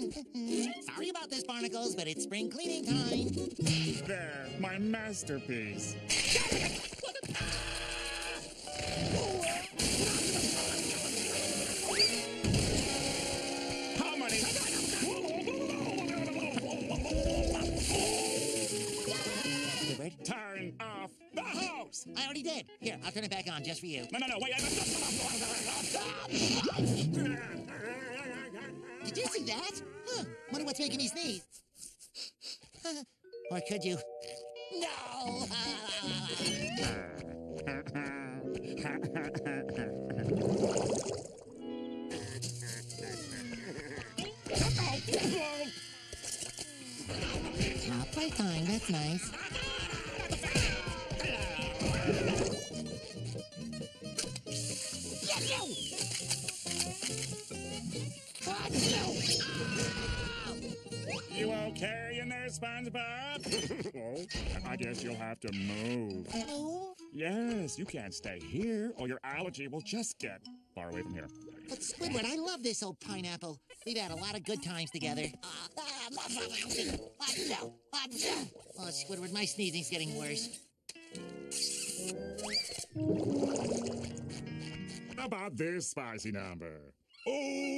Sorry about this, Barnacles, but it's spring cleaning time. There, my masterpiece. How many? Squidward, Turn off the hose! I already did. Here, I'll turn it back on just for you. No, wait. Did you see that? Huh. Wonder what's making me sneeze. Or could you? No! Playtime, that's nice. You okay in there, SpongeBob? Oh, I guess you'll have to move. Oh, Yes, you can't stay here, or your allergy will just get far away from here. but Squidward, I love this old pineapple. We've had a lot of good times together. Oh, Squidward, my sneezing's getting worse. How about this spicy number? Oh!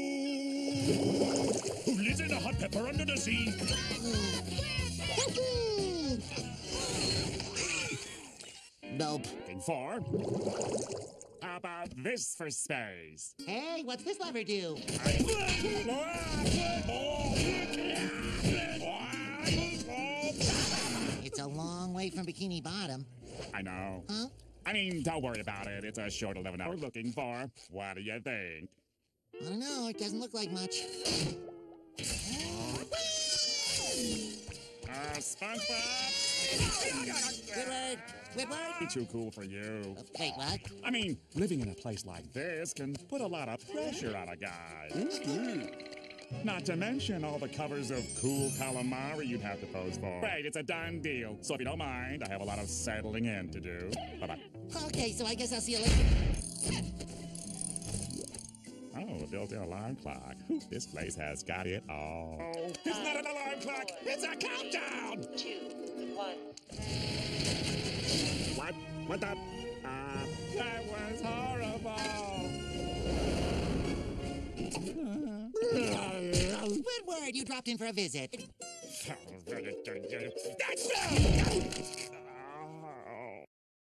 Who lives in a hot pepper under the sea? Nope. Looking for? How about this for space? Hey, what's this lever do? It's a long way from Bikini Bottom. I know. Huh? I mean, don't worry about it. It's a short 11-hour looking for. What do you think? I don't know. It doesn't look like much. SpongeBob? Squidward! Squidward! Be too cool for you. Wait, what? I mean, living in a place like this can put a lot of pressure on a guy. Not to mention all the covers of Cool Calamari you'd have to pose for. Right, it's a done deal. So if you don't mind, I have a lot of settling in to do. Bye-bye. Okay, so I guess I'll see you later. Oh, a built-in alarm clock. Whew, this place has got it all. Oh, it's not an alarm clock. It's a countdown. 2, 1. What? What the? That was horrible. Squidward, you dropped in for a visit. That's